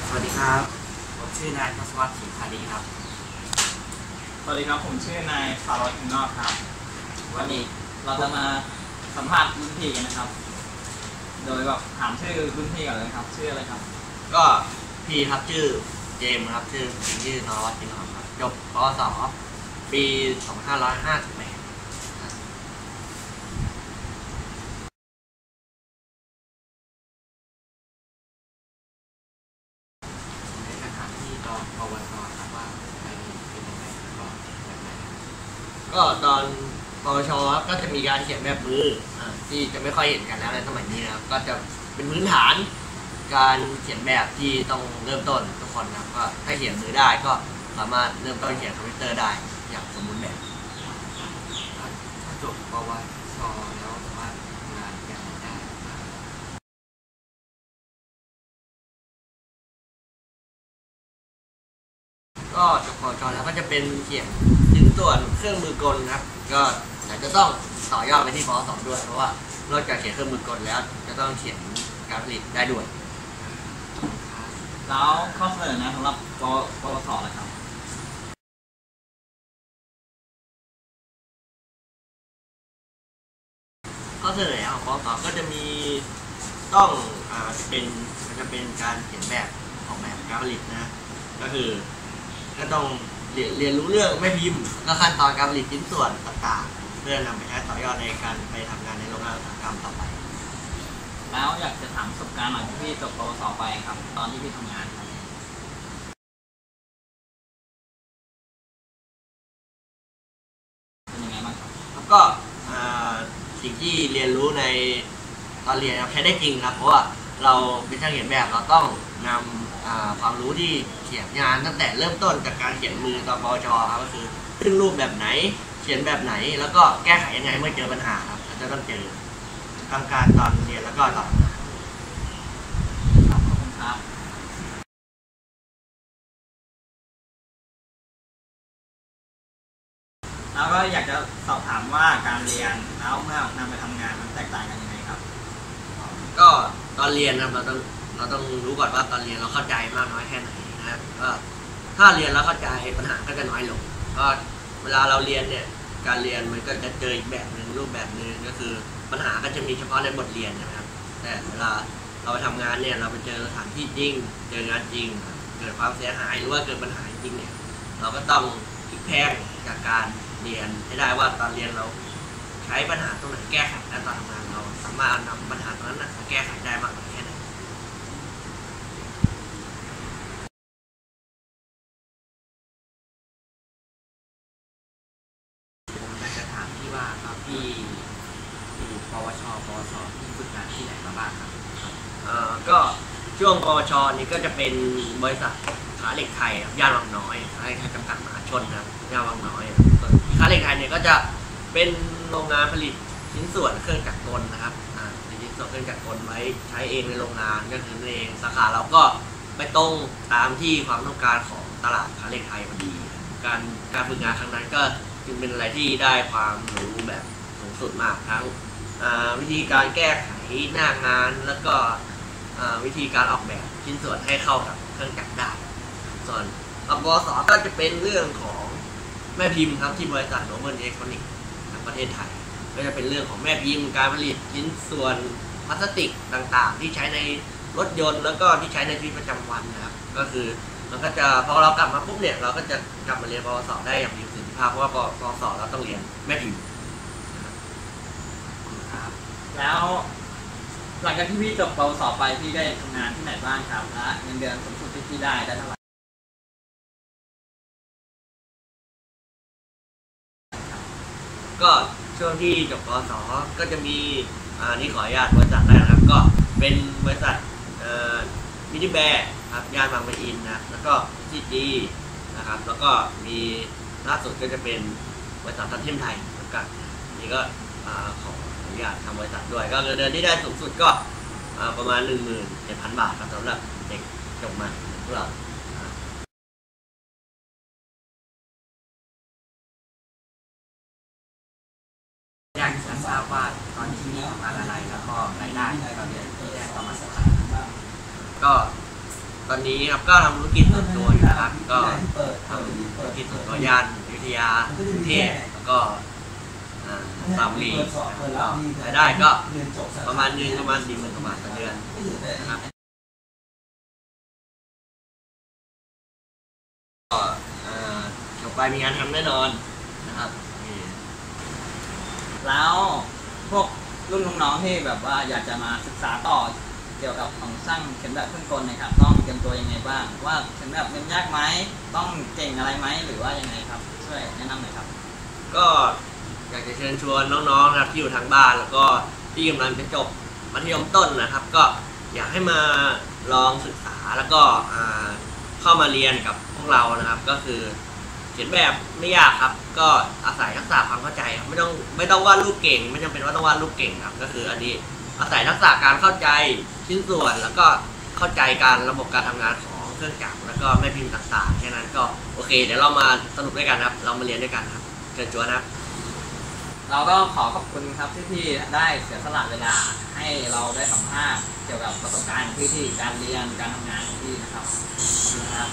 สวัสดีครับผมชื่อนายทศวรรษ ศรีพาลีครับสวัสดีครับผมชื่อนายสารวัตรอินนอกครับวันนี้เราจะมาสัมภาษณ์รุ่นพี่กันนะครับ โดยแบบถามชื่อรุ่นพี่ก่อนเลยครับชื่ออะไรครับก็พี่ครับชื่อเจมส์ครับชื่อนวัตตินอมครับจบปวสปี2558ในสถานที่ตอนปวสครับว่าใครเป็นยังไงแล้วก็แบบไหนก็ตอนปวชครับก็จะมีการเขียนแบบมือที่จะไม่ค่อยเห็นกันแล้วในสมัยนี้นะครับก็จะเป็นพื้นฐานการเขียนแบบที่ต้องเริ่มต้นทุกคนครับก็ถ้าเขียนมือได้ก็สามารถเริ่มต้นเขียนคอมพิวเตอร์ได้อย่างสมบูรณ์แบบถ้าจบปวชแล้วสามารถทำงานแบบไหนได้ก็จบปวชแล้วก็จะเป็นเขียนชิ้นส่วนเครื่องมือกลครับก็อาจจะต้องต่อยอดไปที่ปวสด้วยเพราะว่านอกจากเขียนเครื่องมือกลแล้วจะต้องเขียนการผลิตได้ด้วยแล้วข้อเสนอนะสำหรับปวสนะครับข้อเสนอของปวสก็จะมีต้องจะเป็นการเขียนแบบออกแบบการผลิตนะก็คือก็ต้องเรียนรู้เรื่องแม่พิมพ์และขั้นตอนการผลิตชิ้นส่วนต่างๆเพื่อนำไปใช้ต่อยอดในการไปทำงานในโรงงานอุตสาหกรรมต่อไปแล้วอยากจะถามประสบการณ์หน่อยที่พี่จบปวสไปครับตอนที่พี่ทำงานครับเป็นยังไงบ้างครับแล้วก็สิ่งที่เรียนรู้ในตอนเรียนใช้ได้จริงครับเพราะว่าเราเป็นช่างเขียนแบบเราต้องนำความรู้ที่เขียนงานตั้งแต่เริ่มต้นจากการเขียนมือตอนปวชครับก็คือขึ้นรูปแบบไหนเขียนแบบไหนแล้วก็แก้ไขยังไงเมื่อเจอปัญหาครับจะต้องเจอทำการตอนเรียนแล้วก็ตอนขอบคุณครับแล้วก็อยากจะสอบถามว่าการเรียนแล้วเมื่อนำไปทำงานมันแตกต่างกันยังไงครับก็ตอนเรียนนะเราต้องรู้ก่อนว่าตอนเรียนเราเข้าใจมากน้อยแค่ไหนนะก็ถ้าเรียนแล้วเข้าใจปัญหาก็จะน้อยลงก็เวลาเราเรียนเนี่ยการเรียนมันก็จะเจออีกแบบหนึ่งรูปแบบหนึ่งก็คือปัญหาก็จะมีเฉพาะในบทเรียนนะครับแต่เวลาเราไปทำงานเนี่ยเราไปเจอสถานที่จริงเจองานจริงเกิดความเสียหายหรือว่าเกิดปัญหาจริงเนี่ยเราก็ต้องพลิกแพลงจากการเรียนให้ได้ว่าตอนเรียนเราใช้ปัญหาตรงไหนแก้ไขและตอนทำงานเราสามารถนำปัญหาตรงนั้นมาแก้ไขได้มากน้อยแค่ไหนผมอยากจะถามพี่ว่าครับพี่ปวชปวสที่ฝึกงานที่ไหนมาบ้างครับก็ช่วงปวชนี่ก็จะเป็นบริษัทค้าเหล็กไทยย่านวังน้อยค้าเหล็กไทยจำกัดมหาชนนะย่านวังน้อยค้าเหล็กไทยเนี่ยก็จะเป็นโรงงานผลิตชิ้นส่วนเครื่องจักรกลนะครับชิ้นส่วนเครื่องจักรกลไว้ใช้เองในโรงงานก็คือเองสาขาเราก็ไปตรงตามที่ความต้องการของตลาดค้าเหล็กไทยพอดีการฝึกงานครั้งนั้นก็จึงเป็นอะไรที่ได้ความรู้แบบสูงสุดมากทั้งวิธีการแก้ไขหน้างานแล้วก็วิธีการออกแบบชิ้นส่วนให้เข้ากับเครื่องจักรได้ส่วนปวสก็จะเป็นเรื่องของแม่พิมพ์ครับที่บริษัทโนเบิลอิเล็กทรอนิกส์ประเทศไทยก็จะเป็นเรื่องของแม่พิมพ์การผลิตชิ้นส่วนพลาสติกต่างๆที่ใช้ในรถยนต์แล้วก็ที่ใช้ในชีวิตประจำวันนะครับก็คือมันก็จะพอเรากลับมาปุ๊บเนี่ยเราก็จะกลับมาเรียนปวสได้อย่างมีประสิทธิภาพเพราะว่าปวสเราต้องเรียนแม่พิมพ์ครับแล้วหลังจากที่พี่จบปวสไปพี่ได้ทำงานที่ไหนบ้างครับและเงินเดือนสูงสุดที่พี่ได้เท่าไหร่ก็ช่วงที่จบปวสก็จะมีนี่ขออนุญาตบริษัทได้นะครับก็เป็นบริษัทมินิแบร์ครับย่านบางปะอินนะแล้วก็ซีจีนะครับแล้วก็มีล่าสุดก็จะเป็นบริษัททันเทียมไทยจำกัดนี่ก็ขออนุญาตทำบริษัทด้วยก็เงินเดือนที่ได้สูงสุดก็ประมาณ 17,000 บาทครับสำหรับเด็กจบมาพวกเราอยากจะทราบว่าตอนที่นี่ทำงานอะไรแล้วก็รายได้ตอนเดือนที่ได้ประมาณเท่าไหร่ก็ตอนนี้ครับก็ทำธุรกิจส่วนตัวอยู่นะครับก็ทำธุรกิจส่วนตัวย่านอยุธยากรุงเทพแล้วก็สามลีรายได้ก็ประมาณนึงประมาณ40,000 กว่าบาทต่อเดือนนะครับก็จบไปมีงานทำแน่นอนนะครับแล้วพวกรุ่นน้องๆที่แบบว่าอยากจะมาศึกษาต่อเกี่ยวกับของสร้างเข็มแบบเครื่องกลนะครับต้องเตรียมตัวยังไงบ้างว่าเข็มแบบมันยากไหมต้องเก่งอะไรไหมหรือว่ายังไงครับช่วยแนะนำหน่อยครับก็อยากจะเชิญชวนน้องๆนะครับที่อยู่ทางบ้านแล้วก็ที่กำลังจะจบมัธยมต้นนะครับก็อยากให้มาลองศึกษาแล้วก็เข้ามาเรียนกับพวกเรานะครับก็คือเขียนแบบไม่ยากครับก็อาศัยทักษะความเข้าใจครับไม่ต้องวาดรูปเก่งไม่จำเป็นว่าต้องวาดรูปเก่งครับก็คืออันนี้อาศัยทักษะการเข้าใจชิ้นส่วนแล้วก็เข้าใจการระบบการทำงานของเครื่องจักรแล้วก็แม่พิมพ์ต่างๆแค่นั้นก็โอเคเดี๋ยวเรามาสนุกด้วยกันครับเรามาเรียนด้วยกันครับเชิญชวนนะครับเราก็ขอขอบคุณครับที่พี่ได้เสียสละเวลาให้เราได้สัมภาษณ์เกี่ยวกับประสบการณ์ของพี่ที่การเรียนการทำงานของพี่นะครับขอบคุณครับ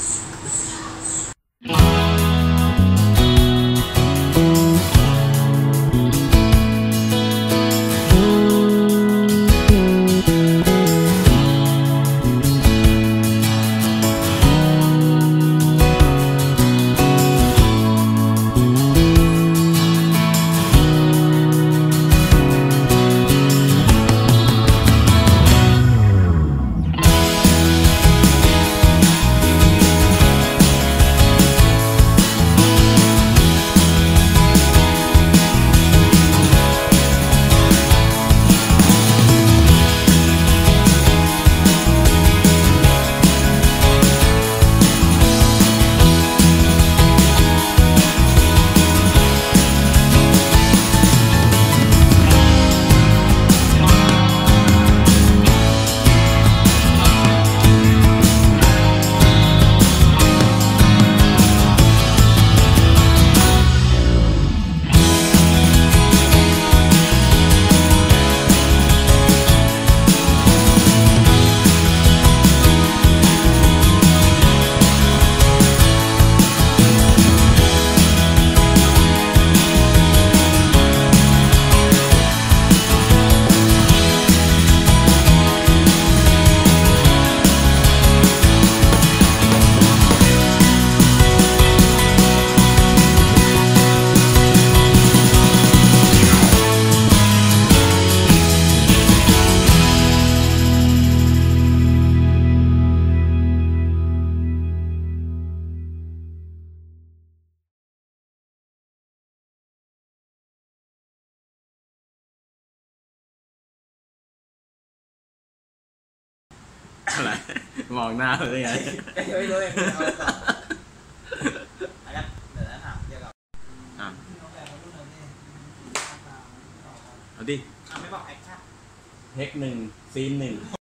อะไรมองหน้าเลยไงไม่รู้เลยนะครับเดี๋ยวถามเกี่ยวกับเอาดิไม่บอกแอคชั่นเทค1 ซีน 1